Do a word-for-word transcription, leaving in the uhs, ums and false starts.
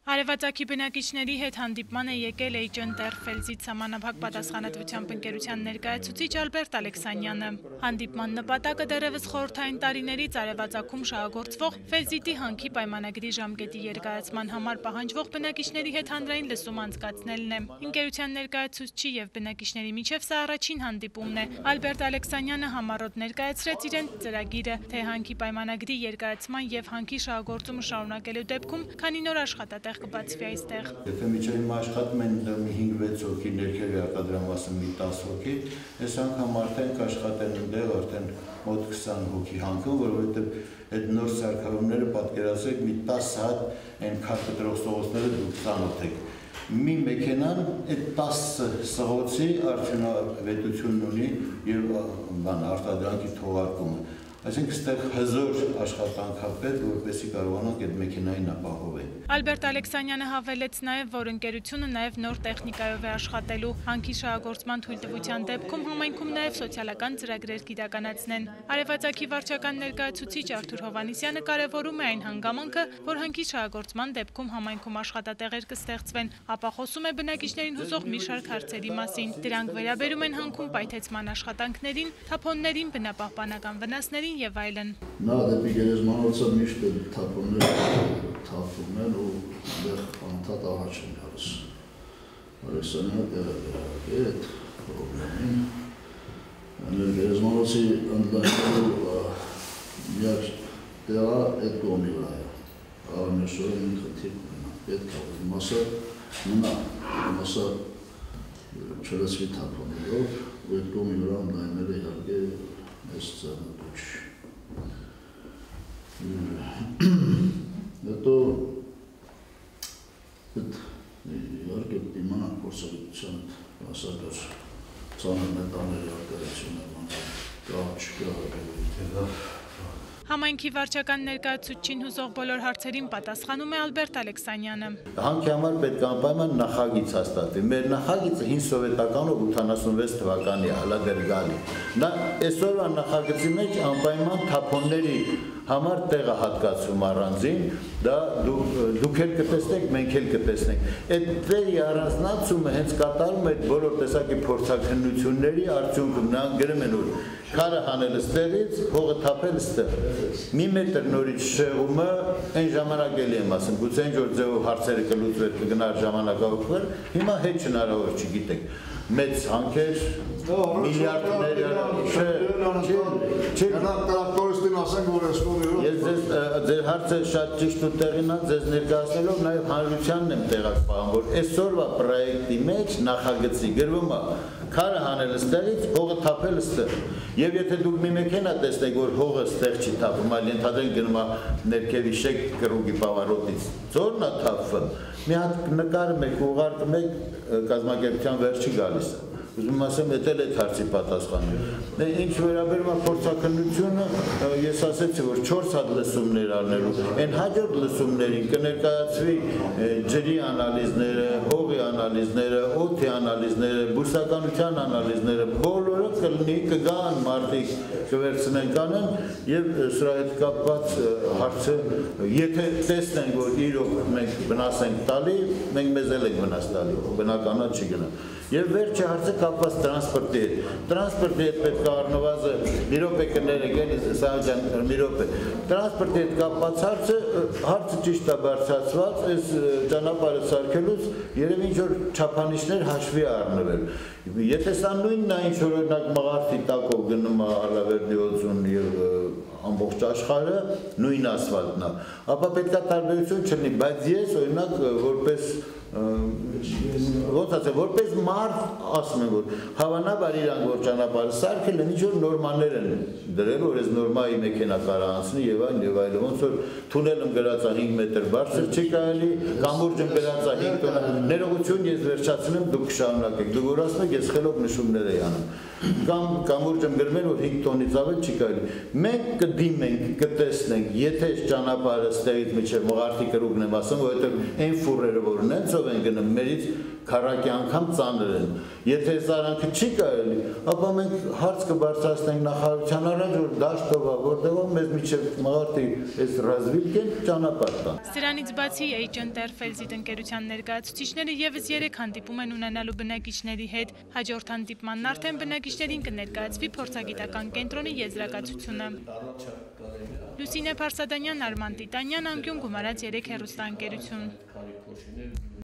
Արևածագի բնակիչների հետ հանդիպման է եկել Էյ Ջի Ընտերֆելզից սահմանափակ պատասխանատվությամբ ընկերության ներկայացուցիչ Ալբերտ Ալեքսանյանը։ Հանդիպման նպատակը դեռևս խորհրդային տարիներից Արևածագում շահագործվող Ֆելզիտի հանքի պայմանագրի ժամկետի երկարացման համար պահանջվող բնակիչների հետ հանրային լսում անցկացնելն է։ Ընկերության ներկայացուցչի եւ բնակիչների միջև սա առաջին հանդիպումն է։ Ալբերտ Ալեքսանյանը համառոտ ներկայացրեց իրենց ծրագիրը, թե հանքի պայմանագրի երկարացման եւ հանքի շահագործումը շարունակելու դեպքում քանի նոր աշխատատեղ կբացվի այստեղ։ Եթե միջև հիմա աշխատում են մի հինգ-վեց հոգի, ներքևի արտադրամասը մի տասը հոգի, այս անգամ արդեն կաշխատեն այնտեղ արդեն մոտ քսան հոգի հանքում, որովհետև այդ նոր սարքավորումները պատկերացրեք մի տասը հատ այն քարտադրող սողոցները դուք ծանոթ եք։ Մի մեքենան այդ տասը սղոցի արդյունավետությունն ունի եւ արտադրանքի թողարկումը։ Այսինքն ստեղ հզոր աշխատանք պետք, որպեսզի կարողանանք այդ մեքենային ապահովել։ Ալբերտ Ալեքսանյանը հավելեց նաև, որ ընկերությունը նաև նոր տեխնիկայով է աշխատելու։ Հանքի շահագործման թույլտվության դեպքում համայնքում նաև սոցիալական ծրագրեր կիրականացնեն։ Արևածագի վարչական ներկայացուցիչ Արթուր Հովհաննիսյանը կարևորում է այն հանգամանքը, որ հանքի շահագործման դեպքում համայնքում աշխատատեղեր կստեղծվեն, ապա խոսում է բնակիչներին հուզող մի շարք հարցերի մասին։ Դրանք վերաբերում են հանքում պայթեցման աշխատանքներին, թափոններին, բնապահպանական վնասներին եւ այլն։ Նա դեպի գերեզմանոցը միշտ թափոններ թափում են ու դեռ անդադ առաջ են գալիս։ Ալեքսանյանը տեղեկացրել է այդ խնդրին։ Անել գերեզմանոցի ընդլայնելու միակ տեղը այդ կողմի վրա է։ Արամեսորը մի խնդիր ունենա։ Պետք է այդ մասը մնա, մասը չլսվի թափոններով, ու այդ կողմի վրա ընդլայնելը իհարկե այս ծանոթ Հետո իհարկե իմանանք փորձառության հասարակ ծանր մետաղների արտադրությունը կա չկա Համայնքի վարչական ներկայացուցչին հուզող բոլոր հարցերին պատասխանում է Ալբերտ Ալեքսանյանը։ Հանքի համար պետք է անպայման նախագիծ հաստատվի։ Մեր նախագիծը հին սովետականով ութանասունվեց թվականի հալադեր գալի։ Նա այսօրվա նախագծի մեջ անպայման թափոնների համար տեղը հատկացում առանձին, դա դուք էլ կտեսնեք, մենք էլ կտեսնենք։ Այդ տեղի առանձնացումը հենց կատարում է բոլոր տեսակի փորձաքննությունների արդյունքում։ Նրանք գրում են, որ քարը հանել ստեղից, հողը թափել ստեղ։ Մի մետր նորից շեղումը այն ժամանակ էլի եմ ասում, գուցե ինչ որ ձևով հարցերը կլուծվեր, կգնար ժամանակավոր, հիմա հետ հնարավոր չգիտեք։ Մեծ հանքեր, միլիարդներ, Ես ձեր հարցը շատ ճիշտ ու տեղին է, ձեզ ներկայացնելով նաև հանրությանն եմ տեղակ պահում, որ այսօրվա պրոյեկտի մեջ նախագծի գրվում է քարը հանել ստեղից, հողը թափել ստեղ։ Եվ եթե դուք մի մեքենա տեսնեք, որ հողը ստեղ չի թափում, այլ ենթադրենք գնում է ներքևի շեք կռուգի պավարոտից, ձորն է թափվում, մի հատ նկարում եք, ուղարկում եք, կազմակերպության վերջի գալիս է։ Ուզում ասեմ, էդ էլ այդ հարցի պատասխանը։ Ինչ վերաբերում է փորձաքննությունը, ես ասեցի, որ չորս հատ լսումներ առնելու, այն հաջորդ լսումներին կներկայացվի ջրի անալիզները, հողի անալիզները, օդի անալիզները, բուսականության անալիզները, բոլորը կլինի, կգան մարդիկ, կվերցնեն կանեն եւ սրա հետ կապված հարցը, եթե տեսնենք, որ իրոք մենք վնաս ենք տալի, մենք մեզ էլ ենք վնաս տալի, բնականա չի գնա։ Եվ վերջի հարցը կապված տրանսպորտի հետ։ Տրանսպորտի հետ պետք է առնվազը մի րոպե կներեք, էլի Սահաջան, մի րոպե։ Տրանսպորտի հետ կապված հարցը, հարցը ճիշտ է բարձրացված, այս ճանապարհը սարքելուց երևի ինչ-որ չափանիշներ հաշվի առնվել։ Եթե սա նույնն է, ինչ որ օրինակ մղարդի տակով գնում է Ալավերդի օձուն եւ ամբողջ աշխարհը, նույն ասֆալտն է, ապա պետք է տարբերություն չլինի, բայց ես օրինակ որպես ոնց ասեմ, որպես մարդ ասում եմ, որ հավանաբար իրանք որ ճանապարհը սարքել են, ինչ որ նորմաներ են դրել, որ այս նորմայի մեքենա կարա անցնի եւ այլն եւ այլն, ոնց որ թունելում գրած է հինգ մետր բարձր չի կարելի, կամուրջում գրած է հինգ տոննա։ Ներողություն, ես վերջացնեմ, դուք շարունակեք։ Դուք որ ասում եք, ես խելոք նշումներ եի անում։ կամ կամուրջը գրվել որ հինգ տոնից ավել չի կարելի։ Մենք կդիմենք, կտեսնենք, եթե այս ճանապարհը ստեղից միջև մղարտի կրուկն եմ ասում, որովհետև այն ֆուրերը որ ունենցով են գնում, մերից քառակի անգամ ծանր են։ Եթե սարանքը չի կարելի, ապա մենք հարց կբարձրացնենք նախարարության առաջ, որ դաշտովա, որտեղով մեզ միջև մղարտի այս ռազմիկեն ճանապարհ տան։ Սրանից բացի H Interfels-ի ընկերության ներկայացուցիչները եւս երեք հանդիպում են ունենալու բնակիչների հետ։ Հաջորդ հանդիպմանն արդեն բնակիչներին կներկայացվի փորձագիտական կենտրոնի եզրակացությունը։ Լուսինե Փարսադանյան, Արման Տիտանյան, Անկյուն Գումարած երեք հեռուստաընկերություն։